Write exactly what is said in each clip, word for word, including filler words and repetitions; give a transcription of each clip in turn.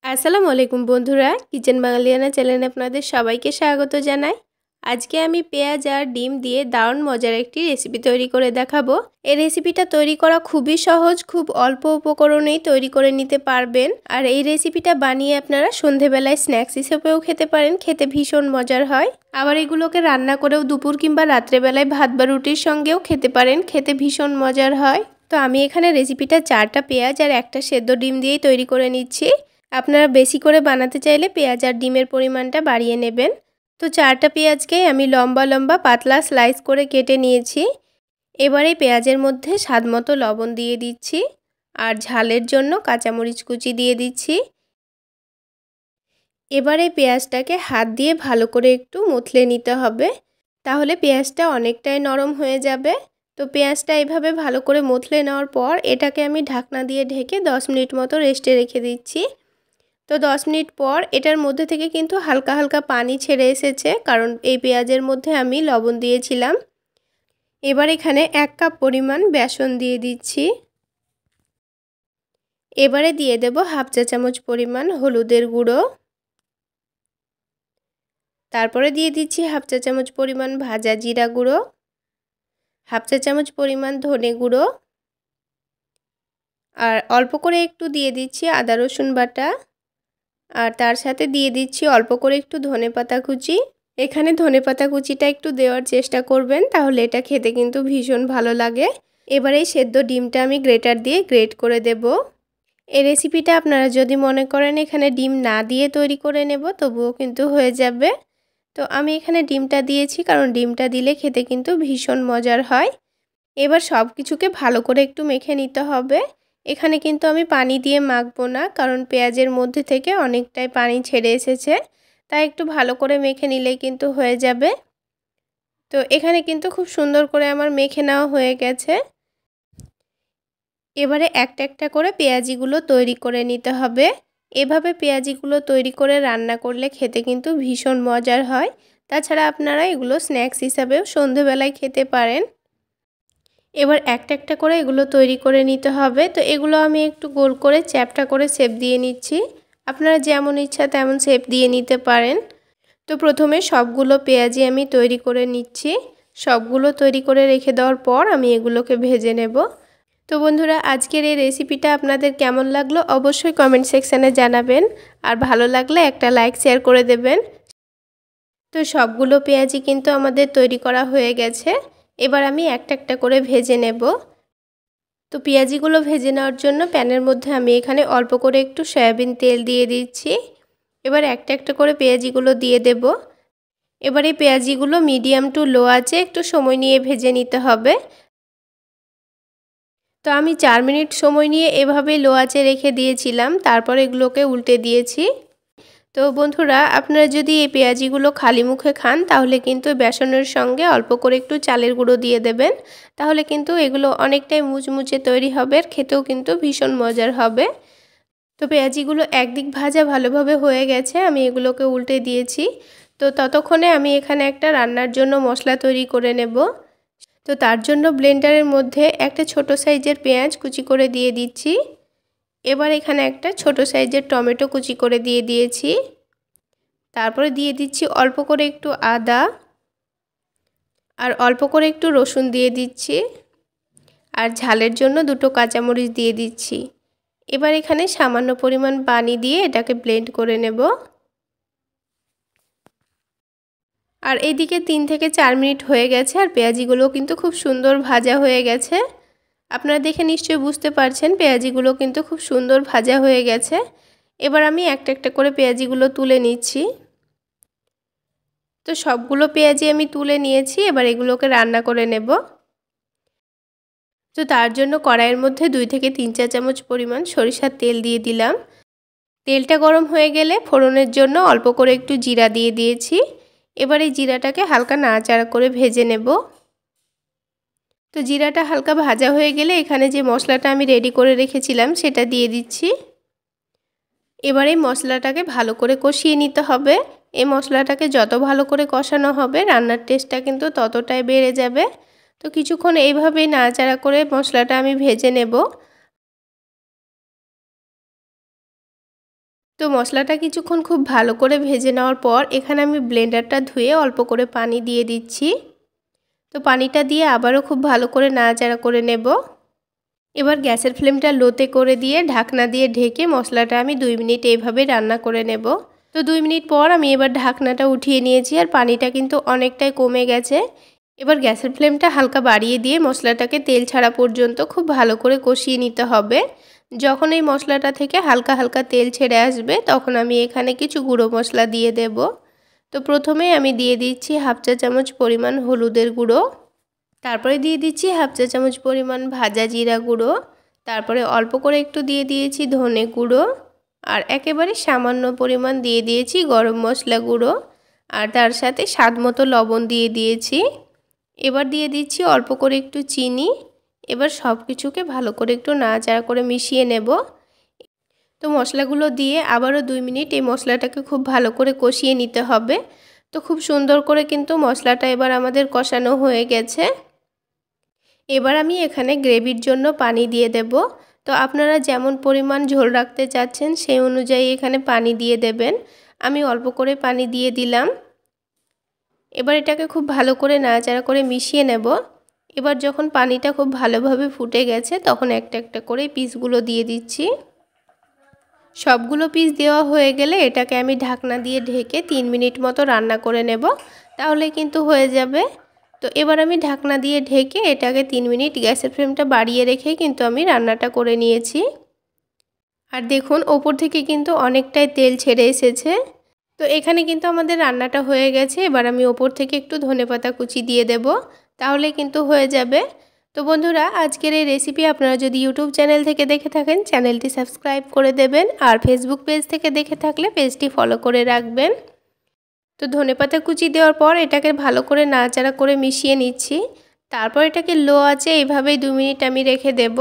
আসসালামু আলাইকুম বন্ধুরা, কিচেন বাঙালিয়ানা চ্যানেলে আপনাদের সবাইকে স্বাগত জানাই। আজকে আমি পেঁয়াজ আর ডিম দিয়ে দারুণ মজার একটি রেসিপি তৈরি করে দেখাবো। এই রেসিপিটা তৈরি করা খুবই সহজ, খুব অল্প উপকরণেই তৈরি করে নিতে পারবেন। আর এই রেসিপিটা বানিয়ে আপনারা সন্ধেবেলায় স্ন্যাক্স হিসেবেও খেতে পারেন, খেতে ভীষণ মজার হয়। আবার এগুলোকে রান্না করেও দুপুর কিংবা রাত্রেবেলায় ভাত বা রুটির সঙ্গেও খেতে পারেন, খেতে ভীষণ মজার হয়। তো আমি এখানে রেসিপিটা চারটা পেঁয়াজ আর একটা সেদ্ধ ডিম দিয়েই তৈরি করে নিচ্ছি। আপনারা বেশি করে বানাতে চাইলে পেঁয়াজ আর ডিমের পরিমাণটা বাড়িয়ে নেবেন। তো চারটা পেঁয়াজকেই আমি লম্বা লম্বা পাতলা স্লাইস করে কেটে নিয়েছি। এবারে পেঁয়াজের মধ্যে স্বাদমতো লবণ দিয়ে দিচ্ছি আর ঝালের জন্য কাঁচামরিচ কুচি দিয়ে দিচ্ছি। এবারে পেঁয়াজটাকে হাত দিয়ে ভালো করে একটু মথলে নিতে হবে, তাহলে পেঁয়াজটা অনেকটাই নরম হয়ে যাবে। তো পেঁয়াজটা এইভাবে ভালো করে মথলে নেওয়ার পর এটাকে আমি ঢাকনা দিয়ে ঢেকে দশ মিনিট মতো রেস্টে রেখে দিচ্ছি। তো দশ মিনিট পর এটার মধ্যে থেকে কিন্তু হালকা হালকা পানি ছেড়ে এসেছে, কারণ এই পেঁয়াজের মধ্যে আমি লবণ দিয়েছিলাম। এবার এখানে এক কাপ পরিমাণ বেসন দিয়ে দিচ্ছি। এবারে দিয়ে দেব হাফ চা চামচ পরিমাণ হলুদের গুঁড়ো। তারপরে দিয়ে দিচ্ছি হাফ চা চামচ পরিমাণ ভাজা জিরা গুঁড়ো, হাফ চা চামচ পরিমাণ ধনে গুঁড়ো, আর অল্প করে একটু দিয়ে দিচ্ছি আদা রসুন বাটা, আর তার সাথে দিয়ে দিচ্ছি অল্প করে একটু ধনেপাতা কুচি। এখানে ধনেপাতা কুচিটা একটু দেওয়ার চেষ্টা করবেন, তাহলে এটা খেতে কিন্তু ভীষণ ভালো লাগে। এবার এই সেদ্ধ ডিমটা আমি গ্রেটার দিয়ে গ্রেট করে দেব। এই রেসিপিটা আপনারা যদি মনে করেন এখানে ডিম না দিয়ে তৈরি করে নেব, তবুও কিন্তু হয়ে যাবে। তো আমি এখানে ডিমটা দিয়েছি, কারণ ডিমটা দিলে খেতে কিন্তু ভীষণ মজার হয়। এবার সব কিছুকে ভালো করে একটু মেখে নিতে হবে। এখানে কিন্তু আমি পানি দিয়ে মাখবো না, কারণ পেঁয়াজের মধ্যে থেকে অনেকটাই পানি ছেড়ে এসেছে, তাই একটু ভালো করে মেখে নিলেই কিন্তু হয়ে যাবে। তো এখানে কিন্তু খুব সুন্দর করে আমার মেখে নেওয়া হয়ে গেছে। এবারে একটা একটা করে পেঁয়াজিগুলো তৈরি করে নিতে হবে। এভাবে পেঁয়াজিগুলো তৈরি করে রান্না করলে খেতে কিন্তু ভীষণ মজার হয়। তাছাড়া আপনারা এগুলো স্ন্যাক্স হিসাবেও সন্ধেবেলায় খেতে পারেন। এবার একটা একটা করে এগুলো তৈরি করে নিতে হবে। তো এগুলো আমি একটু গোল করে চ্যাপটা করে শেপ দিয়ে নিচ্ছি। আপনারা যেমন ইচ্ছা তেমন শেপ দিয়ে নিতে পারেন। তো প্রথমে সবগুলো পেঁয়াজি আমি তৈরি করে নিচ্ছি। সবগুলো তৈরি করে রেখে দেওয়ার পর আমি এগুলোকে ভেজে নেব। তো বন্ধুরা, আজকের এই রেসিপিটা আপনাদের কেমন লাগলো অবশ্যই কমেন্ট সেকশানে জানাবেন, আর ভালো লাগলে একটা লাইক শেয়ার করে দেবেন। তো সবগুলো পেঁয়াজি কিন্তু আমাদের তৈরি করা হয়ে গেছে। এবার আমি একটা একটা করে ভেজে নেব। তো পেঁয়াজিগুলো ভেজে নেওয়ার জন্য প্যানের মধ্যে আমি এখানে অল্প করে একটু সয়াবিন তেল দিয়ে দিচ্ছি। এবার একটা একটা করে পেঁয়াজিগুলো দিয়ে দেব। এবার এই পেঁয়াজিগুলো মিডিয়াম টু লো আঁচে একটু সময় নিয়ে ভেজে নিতে হবে। তো আমি চার মিনিট সময় নিয়ে এভাবে লো আঁচে রেখে দিয়েছিলাম, তারপর এগুলোকে উল্টে দিয়েছি। তো বন্ধুরা, আপনারা যদি এই পেঁয়াজিগুলো খালি মুখে খান, তাহলে কিন্তু বেসনের সঙ্গে অল্প করে একটু চালের গুঁড়ো দিয়ে দেবেন, তাহলে কিন্তু এগুলো অনেকটাই মুচমুচে তৈরি হবে, আর খেতেও কিন্তু ভীষণ মজার হবে। তো পেঁয়াজিগুলো একদিক ভাজা ভালোভাবে হয়ে গেছে, আমি এগুলোকে উল্টে দিয়েছি। তো ততক্ষণে আমি এখানে একটা রান্নার জন্য মশলা তৈরি করে নেব। তো তার জন্য ব্লেন্ডারের মধ্যে একটা ছোট সাইজের পেঁয়াজ কুচি করে দিয়ে দিচ্ছি। এবার এখানে একটা ছোট সাইজের টমেটো কুচি করে দিয়ে দিয়েছি। তারপরে দিয়ে দিচ্ছি অল্প করে একটু আদা, আর অল্প করে একটু রসুন দিয়ে দিচ্ছি, আর ঝালের জন্য দুটো কাঁচামরিচ দিয়ে দিচ্ছি। এবার এখানে সামান্য পরিমাণ পানি দিয়ে এটাকে ব্লেন্ড করে নেব। আর এইদিকে তিন থেকে চার মিনিট হয়ে গেছে, আর পেঁয়াজিগুলো কিন্তু খুব সুন্দর ভাজা হয়ে গেছে। আপনারা দেখে নিশ্চয়ই বুঝতে পারছেন পেঁয়াজিগুলো কিন্তু খুব সুন্দর ভাজা হয়ে গেছে। এবার আমি একটা একটা করে পেঁয়াজিগুলো তুলে নিচ্ছি। তো সবগুলো পেঁয়াজি আমি তুলে নিয়েছি, এবার এগুলোকে রান্না করে নেব। তো তার জন্য কড়াইয়ের মধ্যে দুই থেকে তিন চা চামচ পরিমাণ সরিষার তেল দিয়ে দিলাম। তেলটা গরম হয়ে গেলে ফোড়নের জন্য অল্প করে একটু জিরা দিয়ে দিয়েছি। এবার এই জিরাটাকে হালকা নাড়াচাড়া করে ভেজে নেব। তো জিরাটা হালকা ভাজা হয়ে গেলে এখানে যে মশলাটা আমি রেডি করে রেখেছিলাম সেটা দিয়ে দিচ্ছি। এবার এই মশলাটাকে ভালো করে কষিয়ে নিতে হবে। এই মশলাটাকে যত ভালো করে কষানো হবে রান্নার টেস্টটা কিন্তু ততটাই বেড়ে যাবে। তো কিছুক্ষণ এইভাবেই নাড়াচাড়া করে মশলাটা আমি ভেজে নেব। তো মশলাটা কিছুক্ষণ খুব ভালো করে ভেজে নেওয়ার পর এখানে আমি ব্লেন্ডারটা ধুয়ে অল্প করে পানি দিয়ে দিচ্ছি। তো পানিটা দিয়ে আবারও খুব ভালো করে নাড়াচাড়া করে নেব। এবার গ্যাসের ফ্লেমটা লোতে করে দিয়ে ঢাকনা দিয়ে ঢেকে মশলাটা আমি দুই মিনিট এইভাবে রান্না করে নেব। তো দুই মিনিট পর আমি এবার ঢাকনাটা উঠিয়ে নিয়েছি আর পানিটা কিন্তু অনেকটাই কমে গেছে। এবার গ্যাসের ফ্লেমটা হালকা বাড়িয়ে দিয়ে মশলাটাকে তেল ছাড়া পর্যন্ত খুব ভালো করে কষিয়ে নিতে হবে। যখন এই মশলাটা থেকে হালকা হালকা তেল ছেড়ে আসবে তখন আমি এখানে কিছু গুঁড়ো মশলা দিয়ে দেব। তো প্রথমে আমি দিয়ে দিচ্ছি হাফ চা চামচ পরিমাণ হলুদের গুঁড়ো, তারপরে দিয়ে দিচ্ছি হাফ চা চামচ পরিমাণ ভাজা জিরা গুঁড়ো, তারপরে অল্প করে একটু দিয়ে দিয়েছি ধনে গুঁড়ো, আর একেবারে সামান্য পরিমাণ দিয়ে দিয়েছি গরম মশলা গুঁড়ো, আর তার সাথে স্বাদ মতো লবণ দিয়ে দিয়েছি। এবার দিয়ে দিচ্ছি অল্প করে একটু চিনি। এবার সব কিছুকে ভালো করে একটু নাড়াচাড়া করে মিশিয়ে নেব। তো মশলাগুলো দিয়ে আবারও দুই মিনিট এই মশলাটাকে খুব ভালো করে কষিয়ে নিতে হবে। তো খুব সুন্দর করে কিন্তু মশলাটা এবার আমাদের কষানো হয়ে গেছে। এবার আমি এখানে গ্রেভির জন্য পানি দিয়ে দেব। তো আপনারা যেমন পরিমাণ ঝোল রাখতে চাচ্ছেন সেই অনুযায়ী এখানে পানি দিয়ে দেবেন। আমি অল্প করে পানি দিয়ে দিলাম। এবার এটাকে খুব ভালো করে নাড়াচাড়া করে মিশিয়ে নেব। এবার যখন পানিটা খুব ভালোভাবে ফুটে গেছে তখন একটা একটা করে পিসগুলো দিয়ে দিচ্ছি। সবগুলো পিস দেওয়া হয়ে গেলে এটাকে আমি ঢাকনা দিয়ে ঢেকে তিন মিনিট মতো রান্না করে নেব, তাহলে কিন্তু হয়ে যাবে। তো এবার আমি ঢাকনা দিয়ে ঢেকে এটাকে তিন মিনিট গ্যাসের ফ্লেমটা বাড়িয়ে রেখে কিন্তু আমি রান্নাটা করে নিয়েছি। আর দেখুন ওপর থেকে কিন্তু অনেকটাই তেল ছেড়ে এসেছে। তো এখানে কিন্তু আমাদের রান্নাটা হয়ে গেছে। এবার আমি ওপর থেকে একটু ধনেপাতা কুচি দিয়ে দেব, তাহলে কিন্তু হয়ে যাবে। তো বন্ধুরা, আজকের এই রেসিপি আপনারা যদি ইউটিউব চ্যানেল থেকে দেখে থাকেন চ্যানেলটি সাবস্ক্রাইব করে দেবেন, আর ফেসবুক পেজ থেকে দেখে থাকলে পেজটি ফলো করে রাখবেন। তো ধনেপাতা কুচি দেওয়ার পর এটাকে ভালো করে নাড়াচাড়া করে মিশিয়ে নিচ্ছি। তারপর এটাকে লো আঁচে এইভাবেই দুই মিনিট আমি রেখে দেব।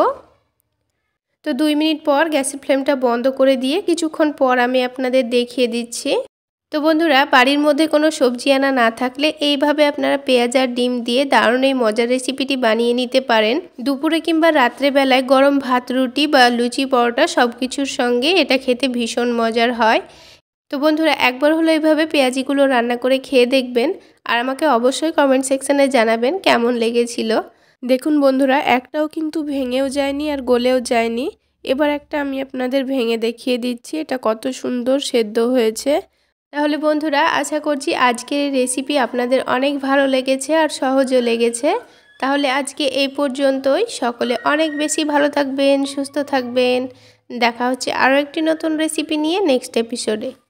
তো দুই মিনিট পর গ্যাসের ফ্লেমটা বন্ধ করে দিয়ে কিছুক্ষণ পর আমি আপনাদের দেখিয়ে দিচ্ছি। তো বন্ধুরা, বাড়ির মধ্যে কোনো সবজি আনা না থাকলে এইভাবে আপনারা পেঁয়াজ আর ডিম দিয়ে দারুণ এই মজার রেসিপিটি বানিয়ে নিতে পারেন। দুপুরে কিংবা রাত্রেবেলায় গরম ভাত, রুটি বা লুচি, পরোটা সব কিছুর সঙ্গে এটা খেতে ভীষণ মজার হয়। তো বন্ধুরা, একবার হলো এইভাবে পেঁয়াজিগুলো রান্না করে খেয়ে দেখবেন, আর আমাকে অবশ্যই কমেন্ট সেকশানে জানাবেন কেমন লেগেছিল। দেখুন বন্ধুরা, একটাও কিন্তু ভেঙেও যায়নি আর গলেও যায়নি। এবার একটা আমি আপনাদের ভেঙে দেখিয়ে দিচ্ছি এটা কত সুন্দর সেদ্ধ হয়েছে। তাহলে বন্ধুরা, আশা করছি আজকের এই রেসিপি আপনাদের অনেক ভালো লেগেছে আর সহজও লেগেছে। তাহলে আজকে এই পর্যন্তই। সকলে অনেক বেশি ভালো থাকবেন, সুস্থ থাকবেন। দেখা হচ্ছে আরও একটি নতুন রেসিপি নিয়ে নেক্সট এপিসোডে।